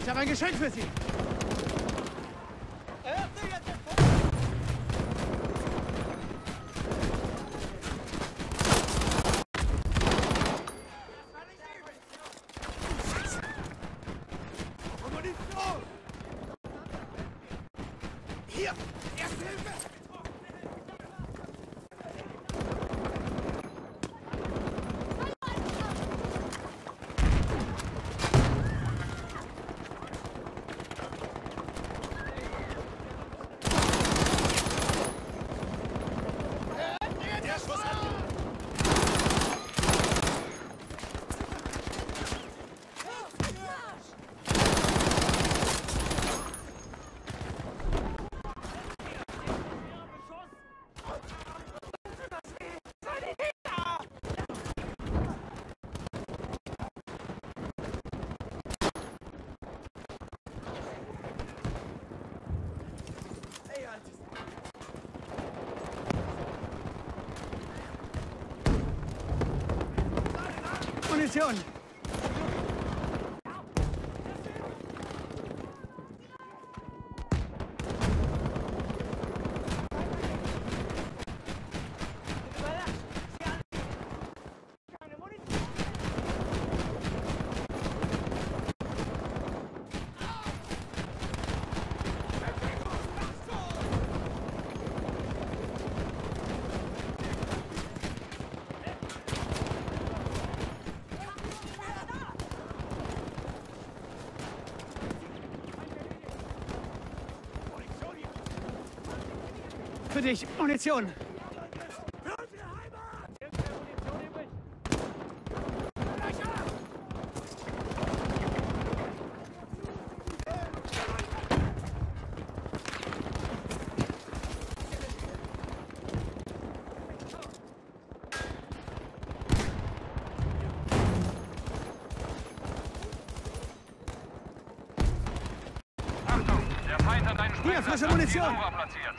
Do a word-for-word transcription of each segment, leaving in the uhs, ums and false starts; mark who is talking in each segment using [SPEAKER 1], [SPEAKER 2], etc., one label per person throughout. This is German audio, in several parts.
[SPEAKER 1] Ich habe ein Geschenk für Sie.
[SPEAKER 2] Hier! Erste Hilfe! Der Schuss hat...
[SPEAKER 1] Munition! Für dich, Munition!
[SPEAKER 3] Achtung, der Feind hat einen
[SPEAKER 1] Hier, frische Munition!
[SPEAKER 3] Nova platziert.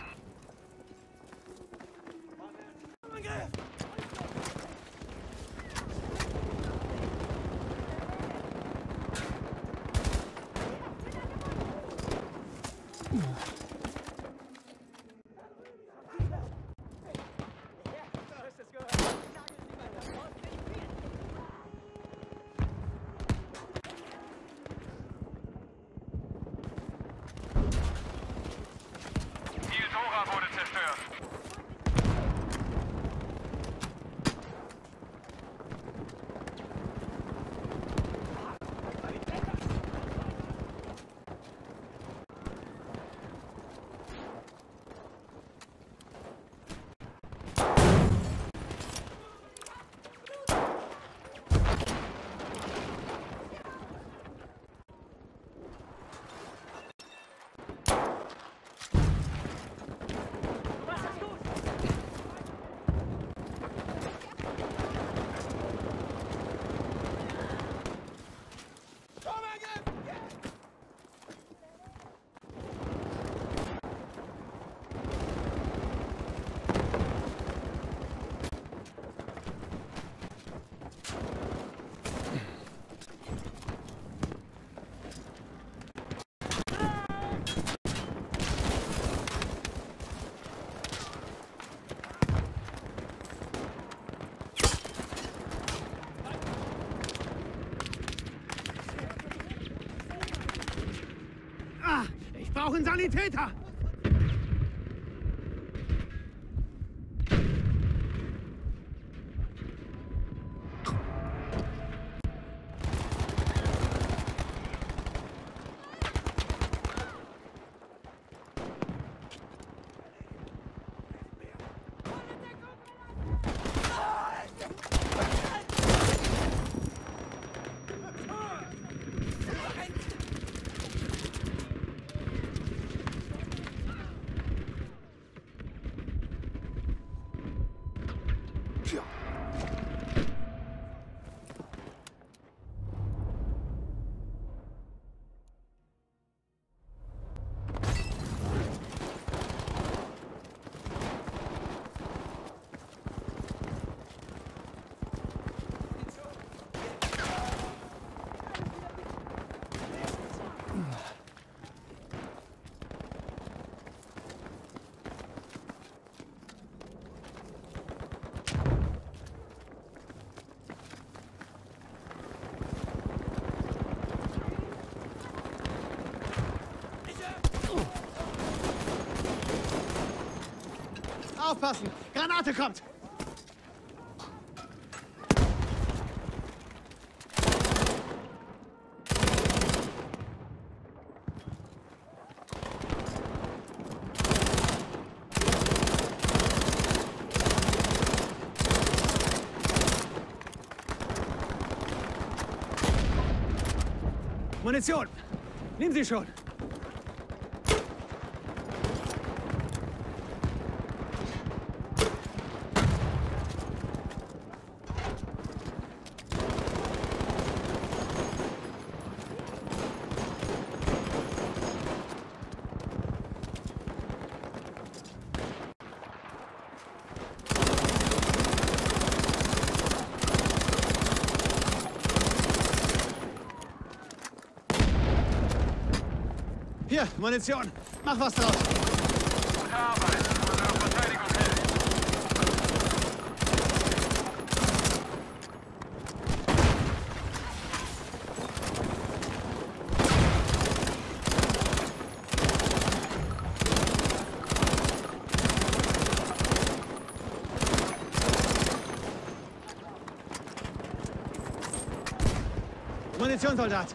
[SPEAKER 3] Dora wurde zerstört.
[SPEAKER 1] Ich brauche einen Sanitäter! Aufpassen! Granate kommt! Munition! Nehmen Sie schon! Hier, Munition. Mach was draus.
[SPEAKER 3] Gute Arbeit. Unsere Verteidigung hält.
[SPEAKER 1] Munition, Soldat.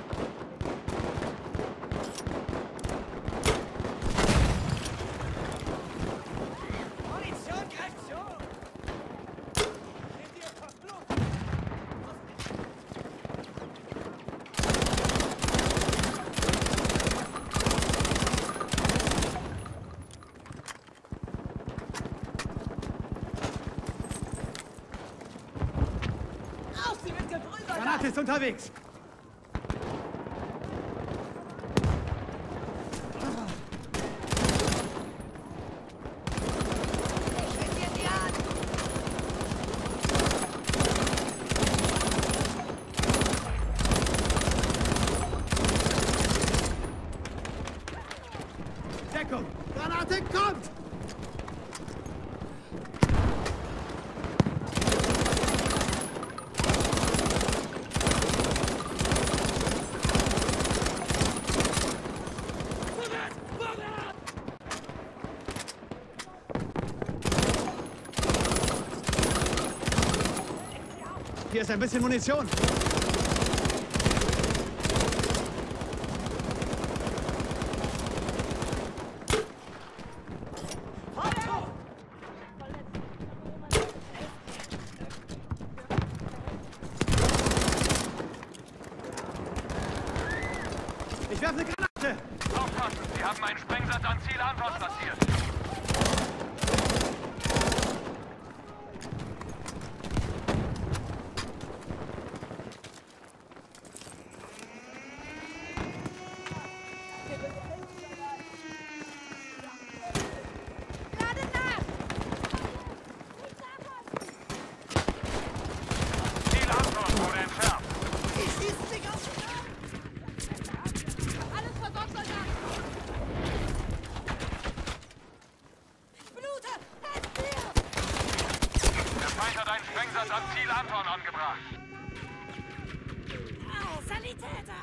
[SPEAKER 1] Granate ist unterwegs. Deckung! Granate kommt! Hier ist ein bisschen Munition. Ich werfe eine Granate.
[SPEAKER 3] Aufpassen, Sie haben einen Sprengsatz an Ziel Anton platziert. Ziel Anton wurde entfernt. Der Feind hat einen Sprengsatz an Ziel Anton angebracht.
[SPEAKER 4] Ah, Sanitäter!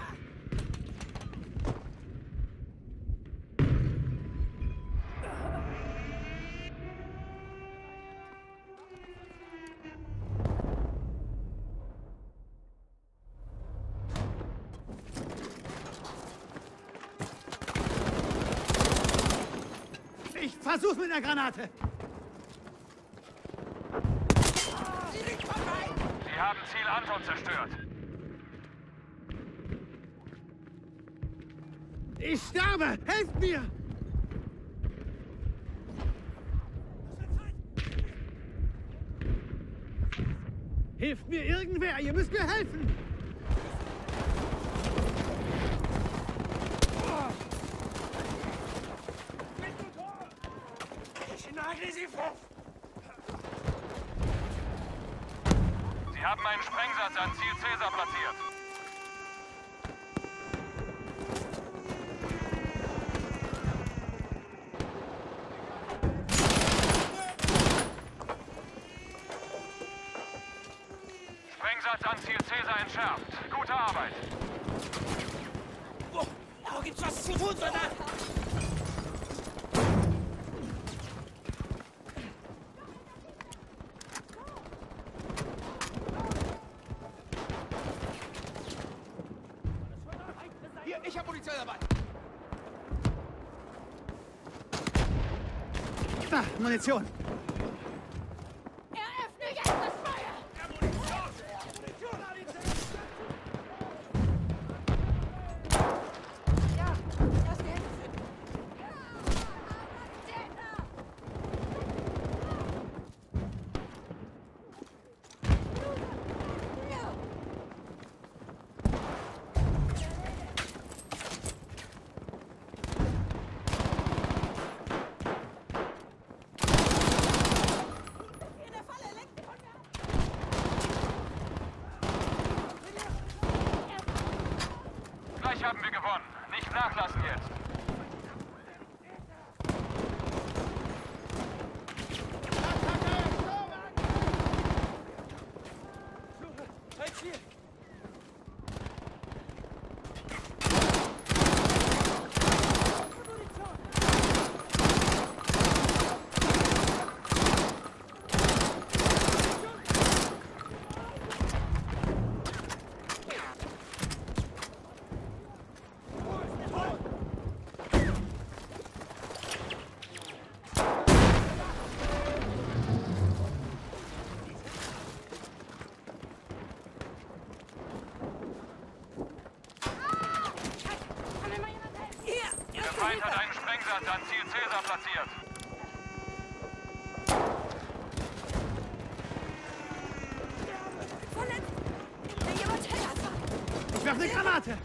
[SPEAKER 1] Ich versuch's mit einer Granate.
[SPEAKER 3] Sie haben Ziel Anton zerstört.
[SPEAKER 1] Ich sterbe! Helft mir! Hilft mir irgendwer! Ihr müsst mir helfen!
[SPEAKER 3] Sie haben einen Sprengsatz an Ziel Caesar platziert. Sprengsatz an Ziel Caesar entschärft. Gute Arbeit.
[SPEAKER 2] Oh, oh, gibt's was zu tun, Soldat? Ich habe Munition dabei.
[SPEAKER 1] Da, Munition.
[SPEAKER 4] Eröffne jetzt das Feuer!
[SPEAKER 2] Der Munition! Munition, Alice!
[SPEAKER 4] Ja, erste Hilfe finden. In der Falle, lenkt von mir ab!
[SPEAKER 3] Gleich haben wir gewonnen. Nicht nachlassen jetzt.
[SPEAKER 2] Halt hier!
[SPEAKER 4] Kann mir mal jemand helfen? Hier!
[SPEAKER 3] Der Feind hat einen Sprengsatz an Ziel Caesar platziert.
[SPEAKER 4] Verletzt! Will jemand helfen?
[SPEAKER 1] Ich werfe eine Granate.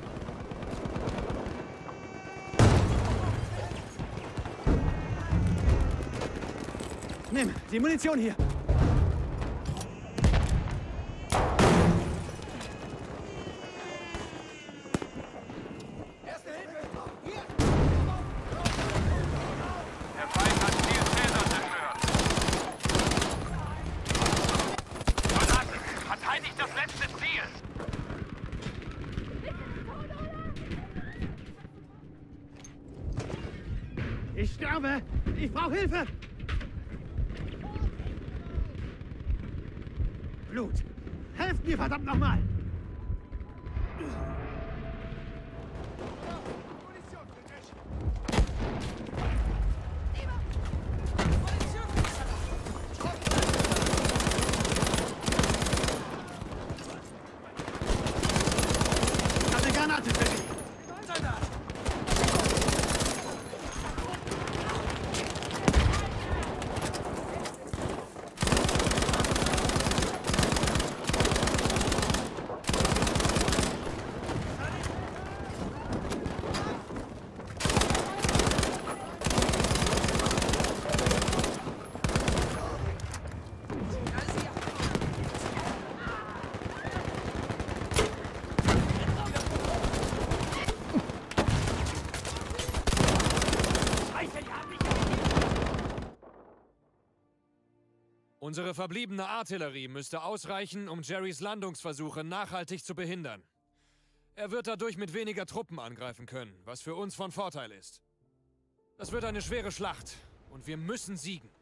[SPEAKER 1] Nimm die Munition hier.
[SPEAKER 2] Erste Hilfe! Hier!
[SPEAKER 3] Der Feind hat Ziel Caesar zerstört. Soldaten, verteidigt das letzte Ziel!
[SPEAKER 1] Ich sterbe. Ich brauche Hilfe. Blut. Helft mir, verdammt nochmal.
[SPEAKER 2] Munition für dich!
[SPEAKER 4] Munition für mich!
[SPEAKER 1] Ich habe eine Granate für dich.
[SPEAKER 2] Soldat!
[SPEAKER 5] Unsere verbliebene Artillerie müsste ausreichen, um Jerrys Landungsversuche nachhaltig zu behindern. Er wird dadurch mit weniger Truppen angreifen können, was für uns von Vorteil ist. Das wird eine schwere Schlacht und wir müssen siegen.